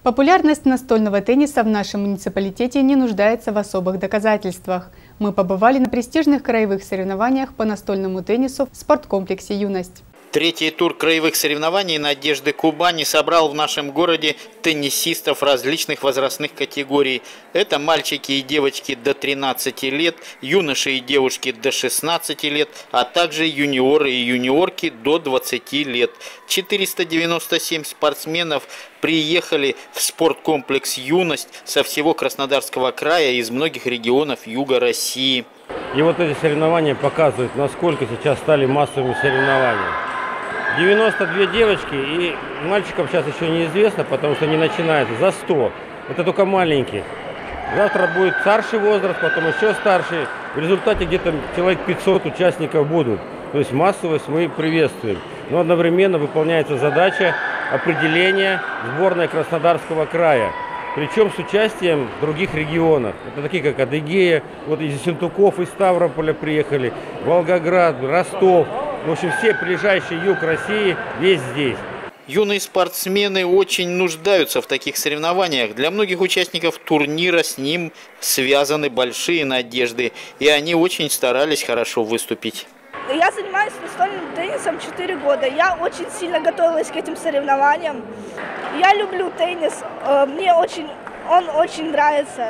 Популярность настольного тенниса в нашем муниципалитете не нуждается в особых доказательствах. Мы побывали на престижных краевых соревнованиях по настольному теннису в спорткомплексе «Юность». Третий тур краевых соревнований «Надежды Кубани» собрал в нашем городе теннисистов различных возрастных категорий. Это мальчики и девочки до 13 лет, юноши и девушки до 16 лет, а также юниоры и юниорки до 20 лет. 497 спортсменов приехали в спорткомплекс «Юность» со всего Краснодарского края и из многих регионов юга России. И вот эти соревнования показывают, насколько сейчас стали массовыми соревнованиями. 92 девочки, и мальчикам сейчас еще неизвестно, потому что не начинается, за 100. Это только маленькие. Завтра будет старший возраст, потом еще старший. В результате где-то человек 500 участников будут. То есть массовость мы приветствуем. Но одновременно выполняется задача определения сборной Краснодарского края. Причем с участием других регионов. Это такие как Адыгея, вот из Ессентуков, из Ставрополя приехали, Волгоград, Ростов. В общем, все ближайший юг России весь здесь. Юные спортсмены очень нуждаются в таких соревнованиях. Для многих участников турнира с ним связаны большие надежды. И они очень старались хорошо выступить. Я занимаюсь настольным теннисом 4 года. Я очень сильно готовилась к этим соревнованиям. Я люблю теннис, мне он очень нравится.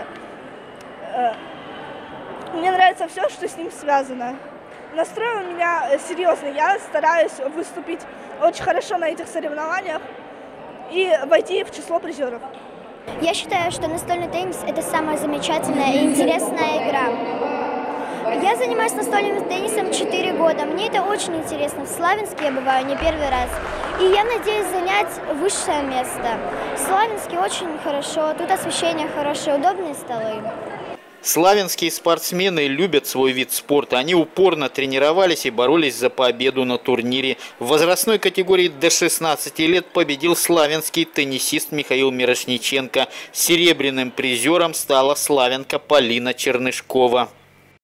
Мне нравится все, что с ним связано. Настрой у меня серьезный. Я стараюсь выступить очень хорошо на этих соревнованиях и войти в число призеров. Я считаю, что настольный теннис – это самая замечательная и интересная игра. Я занимаюсь настольным теннисом 4 года. Мне это очень интересно. В Славянске я бываю не первый раз. И я надеюсь занять высшее место. В Славянске очень хорошо, тут освещение хорошее, удобные столы. Славянские спортсмены любят свой вид спорта. Они упорно тренировались и боролись за победу на турнире. В возрастной категории до 16 лет победил славянский теннисист Михаил Мирошниченко. Серебряным призером стала славянка Полина Чернышкова.